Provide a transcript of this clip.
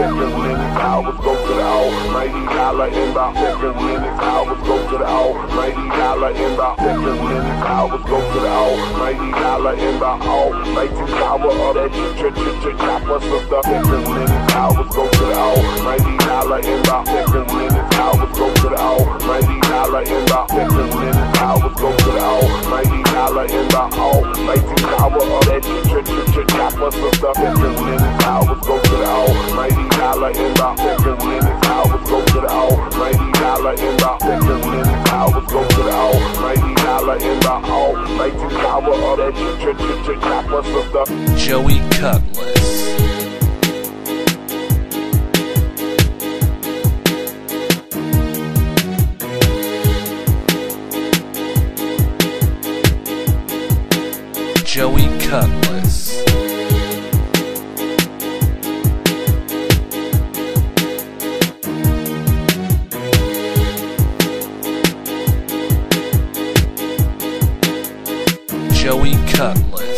7 minutes. Hours go to the almighty dollar in about 7 minutes. Hours go to the almighty dollar in about 7 minutes. Hours go to the almighty dollar in about almighty power of that choppa sister. 7 minutes. Hours go to the almighty dollar in about 7 minutes. Hours go to the almighty dollar in about 7 minutes. Hours go to the almighty dollar in about almighty power of that choppa sister. 7 minutes. Hours go to the almighty dollar in about 7 minutes. Hours go to the almighty dollar in about 7 minutes. Hours go to the almighty dollar in about almighty power of that choppa sister. Joey Cutless. Joey Cutless. Joey Cutless.